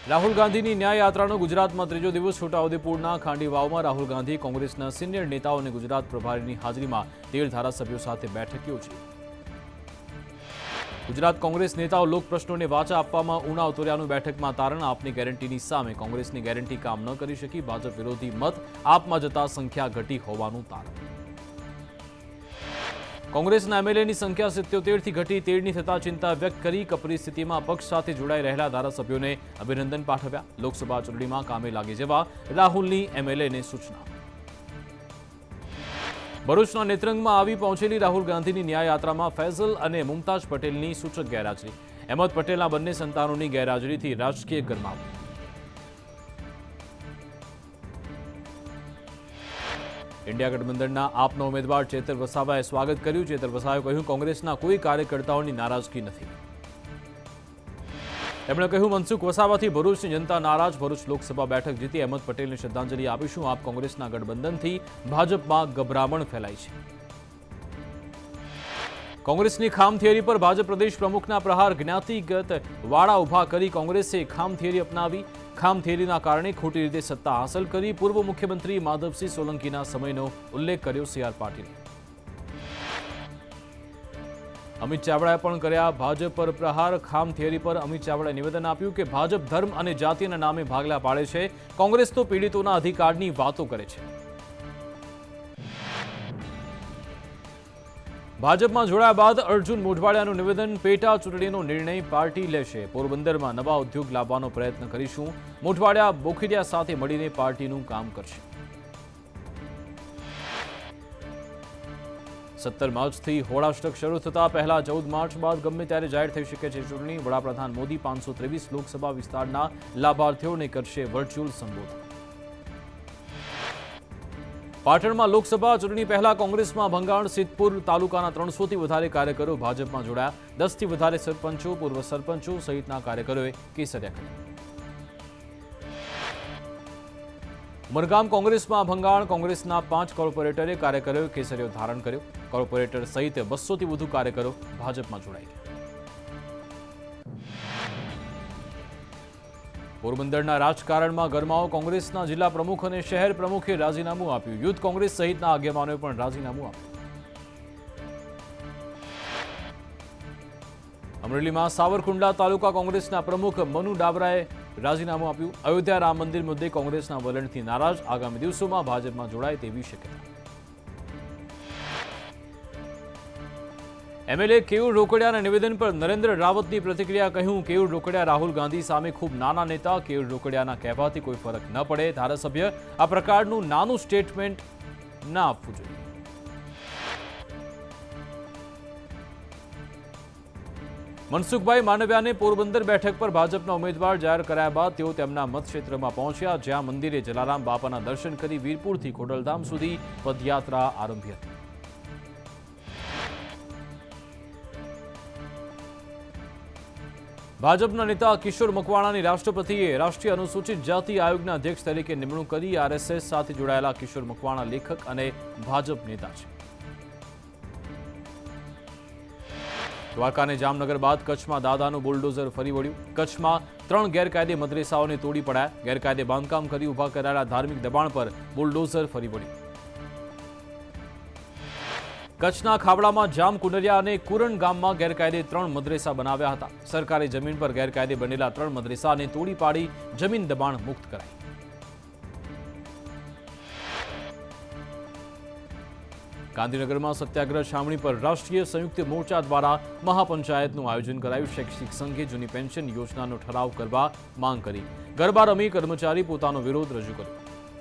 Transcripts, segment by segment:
રાહુલ ગાંધીની ન્યાય યાત્રાનો ગુજરાતમાં ત્રીજો દિવસ છોટાઉદેપુરના ખાંડીવાવમાં રાહુલ ગાંધી કોંગ્રેસના સિનિયર નેતાઓ અને ગુજરાત પ્રભારીની હાજરીમાં 13 ધારાસભ્યો સાથે બેઠક યોજી। ગુજરાત કોંગ્રેસ નેતાઓ લોક પ્રશ્નોને વાચા આપવામાં ઉના ઉતર્યાનું બેઠકમાં તારણ। આપની ગેરંટીની સામે કોંગ્રેસની ગેરંટી કામ ન કરી શકી। ભાજપ વિરોધી મત આપમાં જતા સંખ્યા ઘટી હોવાનું તારણ। કોંગ્રેસના એમએલએની સંખ્યા 77 થી ઘટી 13ની થતા ચિંતા વ્યક્ત કરી। કપરી સ્થિતિમાં પક્ષ સાથે જોડાઈ રહેલા ધારાસભ્યોને અભિનંદન પાઠવ્યા। લોકસભા ચૂંટણીમાં કામે લાગી જવા રાહુલની એમએલએને સૂચના। ભરૂચના નેત્રંગમાં આવી પહોંચેલી રાહુલ ગાંધીની ન્યાય યાત્રામાં ફૈઝલ અને મુમતાઝ પટેલની સૂચક ગેરહાજરી। અહેમદ પટેલના બંને સંતાનોની ગેરહાજરીથી રાજકીય ગરમાવો। इंडिया गठबंधनના આપના ઉમેદવાર ચેતર વસાવાએ સ્વાગત કર્યું। ચેતર વસાવાએ કહ્યું કોંગ્રેસના કોઈ કાર્યકર્તાઓની નારાજગી નથી। તેમણે કહ્યું મનસુખ વસાવાથી ભરૂચની જનતા નારાજ। ભરૂચ લોકસભા બેઠક જીતી અહેમદ પટેલને શ્રદ્ધાંજલિ આપીશું। આપ કોંગ્રેસના ગઠબંધનથી ભાજપમાં ગભરામણ ફેલાઈ છે। કોંગ્રેસની ખામ થિયરી પર ભાજપ પ્રદેશ પ્રમુખના પ્રહાર। જ્ઞાતિગત વાડા ઉભા કરી કોંગ્રેસે ખામ થિયરી અપનાવી। ખામ થિયરીના કારણે ખોટી રીતે સત્તા હાંસલ કરી। પૂર્વ મુખ્યમંત્રી માધવસિંહ સોલંકીના સમયનો ઉલ્લેખ કર્યો સીઆર પાટીલે। અમિત ચાવડાએ પણ કર્યા ભાજપ પર પ્રહાર। ખામ થિયરી પર અમિત ચાવડાએ નિવેદન આપ્યું કે ભાજપ ધર્મ અને જાતિના નામે ભાગલા પાડે છે। કોંગ્રેસ તો પીડિતોના અધિકારની વાતો કરે છે। ભાજપમાં જોડાયા બાદ અર્જુન મોઢવાડિયાનું નિવેદન। પેટા ચૂંટણીનો નિર્ણય પાર્ટી લેશે। પોરબંદરમાં નવા ઉદ્યોગ લાવવાનો પ્રયત્ન કરીશું। મોઢવાડિયા બોખીડિયા સાથે મળીને પાર્ટીનું કામ કરશે। 17 માર્ચથી હોળાષ્ટક શરૂ થતા પહેલા 14 માર્ચ બાદ ગમે ત્યારે જાહેર થઈ શકે છે ચૂંટણી। વડાપ્રધાન મોદી 523 લોકસભા વિસ્તારના લાભાર્થીઓને કરશે વર્ચ્યુઅલ સંબોધન। પાટણમાં લોકસભા ચૂંટણી પહેલા કોંગ્રેસમાં ભંગાણ। સિદ્ધપુર તાલુકાના 300થી વધારે કાર્યકરો ભાજપમાં જોડાયા। 10થી વધારે સરપંચો પૂર્વ સરપંચો સહિતના કાર્યકરોએ કેસરિયા કર્યા। ઉમરગામ કોંગ્રેસમાં ભંગાણ। કોંગ્રેસના 5 કોર્પોરેટરે કાર્યકરોએ કેસરિયો ધારણ કર્યો। કોર્પોરેટર સહિત 200થી વધુ કાર્યકરો ભાજપમાં જોડાઈ ગયા। પોરબંદરના રાજકારણમાં ગરમાવો। કોંગ્રેસના જિલ્લા પ્રમુખ અને શહેર પ્રમુખે રાજીનામું આપ્યું। યુથ કોંગ્રેસ સહિતના આગેવાનોએ પણ રાજીનામું આપ્યું। અમરેલીમાં સાવરકુંડલા તાલુકા કોંગ્રેસના પ્રમુખ મનુ ડાબરાએ રાજીનામું આપ્યું। અયોધ્યા રામ મંદિર મુદ્દે કોંગ્રેસના વલણથી નારાજ। આગામી દિવસોમાં ભાજપમાં જોડાય તેવી શક્યતા। એમએલએ કેયુર રોકડિયાના નિવેદન પર નરેન્દ્ર રાવતની પ્રતિક્રિયા। કહ્યું કેયુર રોકડિયા રાહુલ ગાંધી સામે ખૂબ નાના નેતા। કેયુર રોકડિયાના કહેવાથી કોઈ ફરક ન પડે। ધારાસભ્ય આ પ્રકારનું નાનું સ્ટેટમેન્ટ ના આપવું જોઈએ। મનસુખભાઈ માંડવિયાને પોરબંદર બેઠક પર ભાજપના ઉમેદવાર જાહેર કરાયા બાદ તેઓ તેમના મતક્ષેત્રમાં પહોંચ્યા, જ્યાં મંદિરે જલારામ બાપાના દર્શન કરી વીરપુરથી ખોડલધામ સુધી પદયાત્રા આરંભી હતી। ભાજપના નેતા કિશોર મકવાણાની રાષ્ટ્રપતિએ રાષ્ટ્રીય અનુસૂચિત જાતિ આયોગના અધ્યક્ષ તરીકે નિમણૂક કરી। આરએસએસ સાથે જોડાયેલા કિશોર મકવાણા લેખક અને ભાજપ નેતા છે। દ્વારકા અને જામનગર બાદ કચ્છમાં દાદાનું બુલડોઝર ફરી વળ્યું। કચ્છમાં 3 ગેરકાયદે મદ્રેસાઓને તોડી પડાયા। ગેરકાયદે બાંધકામ કરી ઉભા કરાયેલા ધાર્મિક દબાણ પર બુલડોઝર ફરી વળ્યું। કચ્છના ખાવડામાં જામકુનરિયા અને કુરણ ગામમાં ગેરકાયદે 3 મદ્રેસા બનાવ્યા હતા। સરકારી જમીન પર ગેરકાયદે બનેલા 3 મદ્રેસાને તોડી પાડી જમીન દબાણ મુક્ત કરાઈ। ગાંધીનગરમાં સત્યાગ્રહ છાવણી પર રાષ્ટ્રીય સંયુક્ત મોરચા દ્વારા મહાપંચાયતનું આયોજન કરાયું। શૈક્ષિક સંઘે જૂની પેન્શન યોજનાનો ઠરાવ કરવા માંગ કરી। ગરબા રમી કર્મચારી પોતાનો વિરોધ રજૂ કર્યો।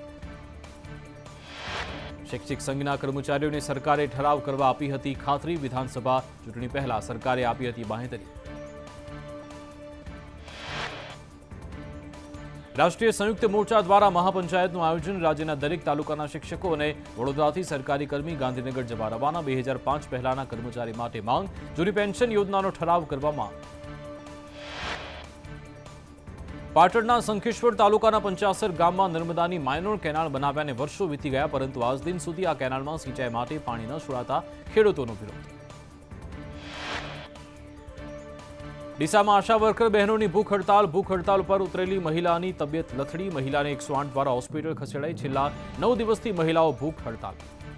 શૈક્ષિક સંઘના કર્મચારીઓને સરકારે ઠરાવ કરવા આપી હતી ખાતરી। વિધાનસભા ચૂંટણી પહેલા સરકારે આપી હતી બાંહેધરી। રાષ્ટ્રીય સંયુક્ત મોરચા દ્વારા મહાપંચાયતનું આયોજન। રાજ્યના દરેક તાલુકાના શિક્ષકો અને વડોદરાથી સરકારી કર્મી ગાંધીનગર જવા રવાના। 2005 પહેલાના કર્મચારી માટે માંગ। જૂની પેન્શન યોજનાનો ઠરાવ કરવામાં। પાટણના શંખેશ્વર તાલુકાના 85 ગામમાં નર્મદાની માઇનોર કેનાલ બનાવ્યાને વર્ષો વીતી ગયા, પરંતુ આજ દિન સુધી આ કેનાલમાં સિંચાઈ માટે પાણી ન છોડાતા ખેડૂતોનો વિરોધ। ડીસામાં આશા વર્કર બહેનોની ભૂખ હડતાલ પર ઉતરેલી મહિલાની તબિયત લથડી, મહિલાને 108 દ્વારા હોસ્પિટલ ખસેડાઈ, છેલ્લા 9 દિવસથી મહિલાઓ ભૂખ હડતાલ।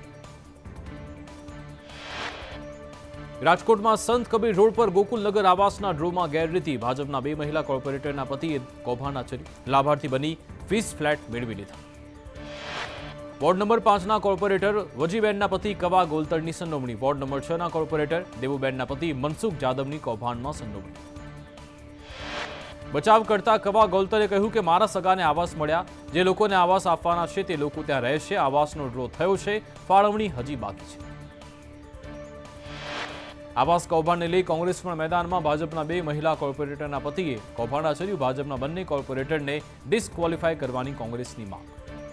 રાજકોટમાં સંત કબીર રોડ પર ગોકુલનગર આવાસના ડ્રોમાં ગેરરીતિ, ભાજપના 2 મહિલા કોર્પોરેટરના પતિએ કૌભાંડ આચર્યું, લાભાર્થી બની 20 ફ્લેટ મેળવી લીધા। વોર્ડ નંબર 5ના કોર્પોરેટર વજીબેનના પતિ કવા ગોલતરની સંડોવણી, વોર્ડ નંબર 6ના કોર્પોરેટર દેવુબેનના પતિ મનસુખ જાદવની કૌભાંડમાં સંડોવણી। બચાવ કરતા કવા ગોલતરે કહ્યું કે મારા સગાને આવાસ મળ્યા, જે લોકોને આવાસ આપવાના છે તે લોકો ત્યાં રહેશે, આવાસનો ડ્રો થયો છે, ફાળવણી હજી બાકી છે। આવાસ કૌભાંડને લઈ કોંગ્રેસ પણ મેદાનમાં, ભાજપના 2 મહિલા કોર્પોરેટરના પતિએ કૌભાંડ આચર્યું, ભાજપના બંને કોર્પોરેટરને ડિસ્ક્વોલિફાય કરવાની કોંગ્રેસની માંગ।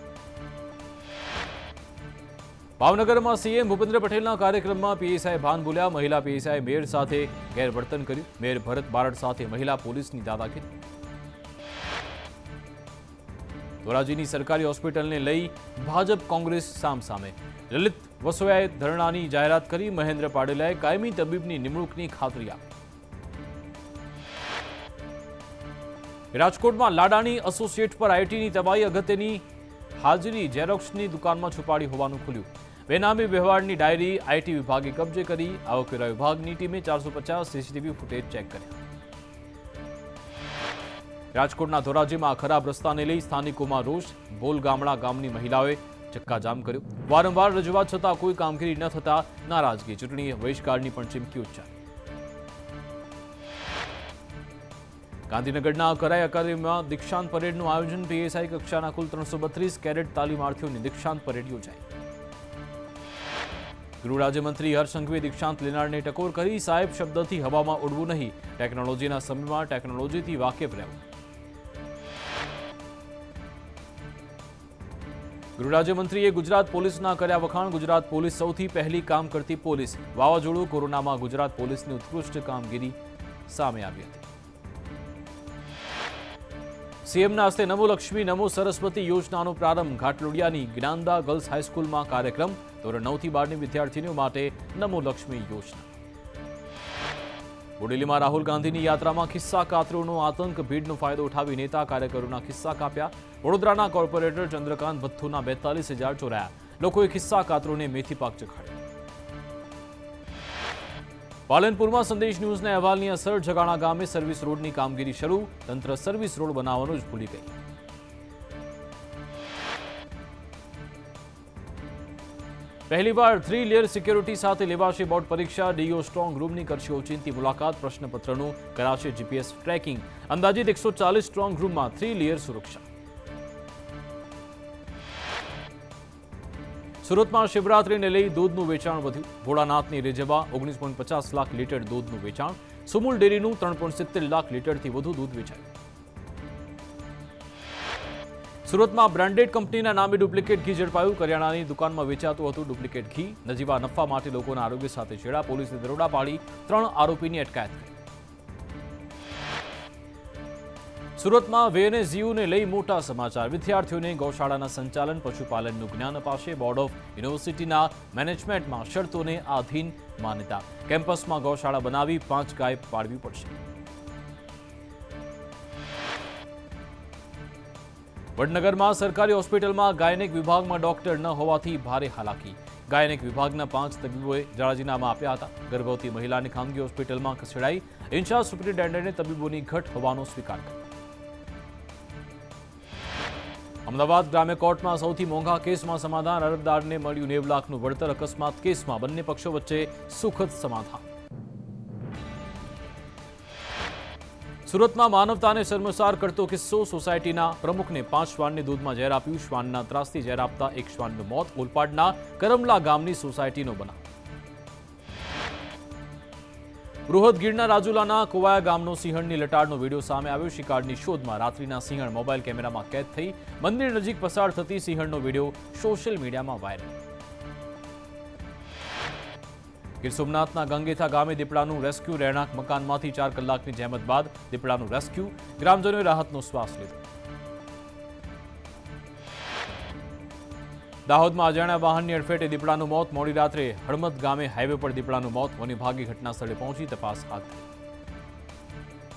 ભાવનગરમાં સીએમ ભૂપેન્દ્ર પટેલના કાર્યક્રમમાં પીએસઆઈ ભાન ભૂલ્યા, મહિલા પીએસઆઈ મેયર સાથે ગેરવર્તન કર્યું, મેયર ભરત બારડ સાથે મહિલા પોલીસની દાદાગીરી। ધોરાજીની સરકારી હોસ્પિટલને લઈ ભાજપ કોંગ્રેસ સામસામે, લલિત વસોયાએ ધરણાની જાહેરાત કરી, મહેન્દ્ર પાડેલાએ કાયમી તબીબની નિમણૂકની ખાતરી આપી। રાજકોટમાં લાડાણી એસોસિએટ પર આઈટીની તબાહી, અગત્યની હાજરી ઝેરોક્સની દુકાનમાં છુપાડી હોવાનું ખુલ્યું, બેનામી વ્યવહારની ડાયરી આઈટી વિભાગે કબજે કરી, આવકવેરા વિભાગની ટીમે 450 સીસીટીવી ફૂટેજ ચેક કર્યા। રાજકોટના ધોરાજીમાં ખરાબ રસ્તાને લઈ સ્થાનિકોમાં રોષ, બોલગામડા ગામની મહિલાઓએ ચક્કાજામ કર્યો, વારંવાર રજૂઆત છતાં કોઈ કામગીરી ન થતા નારાજગી, ચૂંટણી બહિષ્કારની પણ ચીમકી ઉચ્ચારી। ગાંધીનગરના કરાઈ અકાદમીમાં દીક્ષાંત પરેડનું આયોજન, પીએસઆઈ કક્ષાના કુલ 332 કેડેટ તાલીમાર્થીઓની દીક્ષાંત પરેડ યોજાઈ। ગૃહ રાજ્યમંત્રી હર્ષ સંઘવીએ દીક્ષાંત લેનારને ટકોર કરી, સાહેબ શબ્દથી હવામાં ઉડવું નહીં, ટેકનોલોજીના સમયમાં ટેકનોલોજીથી વાકેફ રહેવું। ગૃહ રાજ્યમંત્રીએ ગુજરાત પોલીસના કર્યા વખાણ, ગુજરાત પોલીસ સૌથી પહેલી કામ કરતી પોલીસ, વાવાઝોડું કોરોનામાં ગુજરાત પોલીસની ઉત્કૃષ્ટ કામગીરી સામે આવી હતી। સીએમના હસ્તે નમો લક્ષ્મી નમો સરસ્વતી યોજનાનો પ્રારંભ, ઘાટલોડિયાની જ્ઞાનદા ગર્લ્સ હાઈસ્કૂલમાં કાર્યક્રમ, ધોરણ 9 થી 12ની વિદ્યાર્થીનીઓ માટે નમો લક્ષ્મી યોજના। બોડેલીમાં રાહુલ ગાંધીની યાત્રામાં ખિસ્સા કાતરોનો આતંક, ભીડનો ફાયદો ઉઠાવી નેતા કાર્યકરોના ખિસ્સા કાપ્યા, વડોદરાના કોર્પોરેટર ચંદ્રકાંત ભથ્થુના 42,000 ચોરાયા, લોકોએ ખિસ્સા કાતરોને મેથી પાક ચખાડ્યો। પાલનપુરમાં સંદેશ ન્યૂઝના અહેવાલની અસર, જગાણા ગામે સર્વિસ રોડની કામગીરી શરૂ, તંત્ર સર્વિસ રોડ બનાવવાનું જ ભૂલી ગઈ। પહેલીવાર 3 લેયર સિક્યોરિટી સાથે લેવાશે બોર્ડ પરીક્ષા, ડીઓ સ્ટ્રોંગ રૂમની કરશે ઓચિંતી મુલાકાત, પ્રશ્નપત્રનું કરાશે જીપીએસ ટ્રેકિંગ, અંદાજિત 140 સ્ટ્રોંગ રૂમમાં 3 લેયર સુરક્ષા। સુરતમાં શિવરાત્રીને લઈ દૂધનું વેચાણ વધ્યું, ભોળાનાથની રેજવા 19.50 લાખ લીટર દૂધનું વેચાણ, સુમુલ ડેરીનું 3.70 લાખ લીટરથી વધુ દૂધ વેચાયું। સુરતમાં બ્રાન્ડેડ કંપનીના નામે ડુપ્લિકેટ ઘી ઝડપાયું, કરિયાણાની દુકાનમાં વેચાતું હતું ડુપ્લિકેટ ઘી, નજીવા નફા માટે લોકોના આરોગ્ય સાથે છેડા, પોલીસે દરોડા પાડી 3 આરોપીની અટકાયત કરી। સુરતમાં VNSUને લઈ મોટા સમાચાર, વિદ્યાર્થીઓને ગૌશાળાના સંચાલન પશુપાલનનું જ્ઞાન અપાશે, બોર્ડ ઓફ યુનિવર્સિટીના મેનેજમેન્ટમાં શરતોને આધીન માન્યતા, કેમ્પસમાં ગૌશાળા બનાવી 5 ગાય પાડવી પડશે। વડનગરમાં સરકારી હોસ્પિટલમાં ગાયનેક વિભાગમાં ડોક્ટર ન હોવાથી ભારે હાલાકી, ગાયનેક વિભાગના 5 તબીબોએ રાજીનામા આપ્યા હતા, ગર્ભવતી મહિલાની ખાનગી હોસ્પિટલમાં ખસેડાઈ, ઇન્ચાર્જ સુપ્રિન્ટેન્ડન્ટે તબીબોની ઘટ હોવાનો સ્વીકાર કર્યો। અમદાવાદ ગ્રામ્ય કોર્ટમાં સૌથી મોંઘા કેસમાં સમાધાન, અરજદારને મળ્યું 90 લાખનું વળતર, અકસ્માત કેસમાં બંને પક્ષો વચ્ચે સુખદ સમાધાન। સુરતમાં માનવતાને શર્મસાર કરતો કિસ્સો, સોસાયટીના પ્રમુખને 5 શ્વાનને દૂધમાં ઝેર આપ્યું, શ્વાનના ત્રાસથી ઝેર આપતા 1 શ્વાનનું મોત, ઓલપાડના કરમલા ગામની સોસાયટીનો બનાવ। બૃહદ ગીરના રાજુલાના કોવાયા ગામનો સિંહણની લટાડનો વિડીયો સામે આવ્યો, શિકારની શોધમાં રાત્રિના સિંહણ મોબાઈલ કેમેરામાં કેદ થઈ, મંદિર નજીક પસાર થતી સિંહણનો વિડીયો સોશિયલ મીડિયામાં વાયરલ। ગીર સોમનાથના ગંગેથા ગામે દીપડાનું રેસ્ક્યુ, રહેણાંક મકાનમાંથી 4 કલાકની જહેમત બાદ દીપડાનું રેસ્ક્યુ, ગ્રામજનોએ રાહતનો શ્વાસ લીધો। દાહોદમાં અજાણ્યા વાહનની અડફેટે દીપડાનું મોત, મોડી રાત્રે હળમદ ગામે હાઈવે પર દીપડાનું મોત, વન વિભાગે ઘટના સ્થળે પહોંચી તપાસ હાથ ધરી।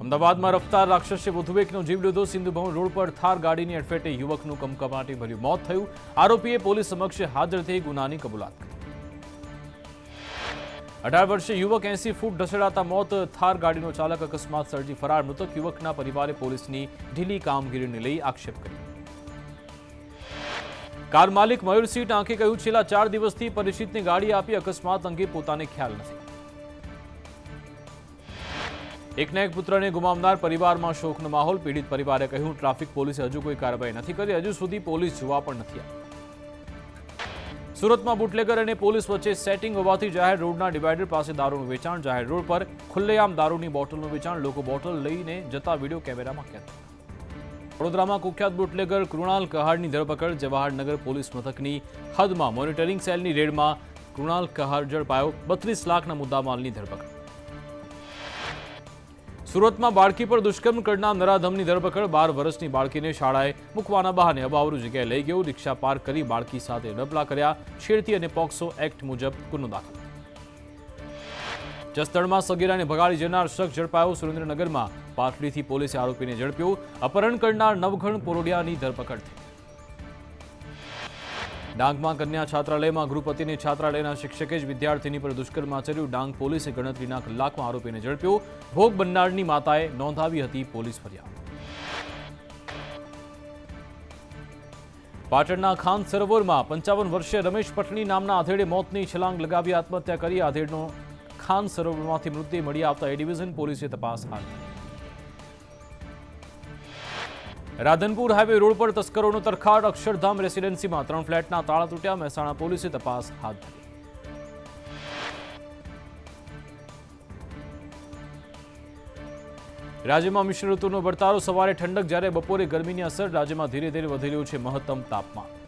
અમદાવાદમાં રફતાર રાક્ષસે વધુ એકનો જીવ લીધો. સિંધુભવન રોડ પર થાર ગાડીની અડફેટે યુવકનું કમકમાટી ભર્યું મોત થયું. આરોપીએ પોલીસ સમક્ષ હાજર થઈ ગુનાની કબૂલાત કરી. 18 વર્ષીય યુવક 80 ફૂટ ઢસડાતા મોત. થાર ગાડીનો ચાલક અકસ્માત સર્જી ફરાર. મૃતક યુવકના પરિવારે પોલીસની ઢીલી કામગીરીને લઈ આક્ષેપ કર્યો. કાર માલિક મયુરસિંહ ટાંકે કહ્યું, છેલ્લા 4 દિવસથી પરિચિતને ગાડી આપી અકસ્માત અંગે પોતાને ખ્યાલ નથી. એકના એક પુત્રને ગુમાવનાર પરિવારમાં શોકનો માહોલ. પીડિત પરિવારે કહ્યું, ટ્રાફિક પોલીસે હજુ કોઈ કાર્યવાહી નથી કરી. હજુ સુધી પોલીસ જોવા પણ નથી આવી. સુરતમાં બુટલેગર અને પોલીસ વચ્ચે સેટિંગ હોવાથી જાહેર રોડના ડિવાઈડર પાસે દારૂનું વેચાણ. જાહેર રોડ પર ખુલ્લેઆમ દારૂની બોટલનું વેચાણ. લોકો બોટલ લઈને જતા વિડીયો કેમેરામાં કેદ. વડોદરામાં કુખ્યાત બુટલેગર કૃણાલ કહારની ધરપકડ. જવાહરનગર પોલીસ મથકની હદમાં મોનિટરિંગ સેલની રેડમાં કૃણાલ કહાર ઝડપાયો. 32 લાખના મુદ્દામાલની ધરપકડ. સુરતમાં બાળકી પર દુષ્કર્મ કરનાર નરાધમની ધરપકડ. 12 વર્ષની બાળકીને શાળાએ મૂકવાના બહાને અબાવરૂ જગ્યાએ લઈ ગયો. રિક્ષા પાર્ક કરી બાળકી સાથે ડપલા કર્યા. છેડતી અને પોક્સો એક્ટ મુજબ ગુનો દાખલ. જસદણમાં સગીરાને ભગાડી જનાર શખ્સ ઝડપાયો. સુરેન્દ્રનગરમાં પાટડીથી પોલીસે આરોપીને ઝડપ્યો. અપહરણ કરનાર નવઘણ પોરોડિયાની ધરપકડ થઈ. ડાંગમાં કન્યા છાત્રાલયમાં ગૃહપતિને છાત્રાલયના શિક્ષકે જ વિદ્યાર્થીની પર દુષ્કર્મ આચર્યું. ડાંગ પોલીસે ગણતરીના કલાકમાં આરોપીને ઝડપ્યો. ભોગ બનનારની માતાએ નોંધાવી હતી પોલીસ ફરિયાદ. પાટણના ખાન સરોવરમાં 55 વર્ષીય રમેશ પટણી નામના આધેડે મોતની છલાંગ લગાવી આત્મહત્યા કરી. આધેડનો ખાન સરોવરમાંથી મૃતદેહ મળી આવતા એ ડિવિઝન પોલીસે તપાસ હાથ ધરી. રાધનપુર હાઈવે રોડ પર તસ્કરોનો તરખાટ. અક્ષરધામ રેસિડેન્સીમાં 3 ફ્લેટના તાળા તૂટ્યા. મહેસાણા પોલીસે તપાસ હાથ ધરી. રાજ્યમાં મિશ્ર ઋતુનો વર્તારો. સવારે ઠંડક, જ્યારે બપોરે ગરમીની અસર. રાજ્યમાં ધીરે ધીરે વધી રહ્યું છે મહત્તમ તાપમાન.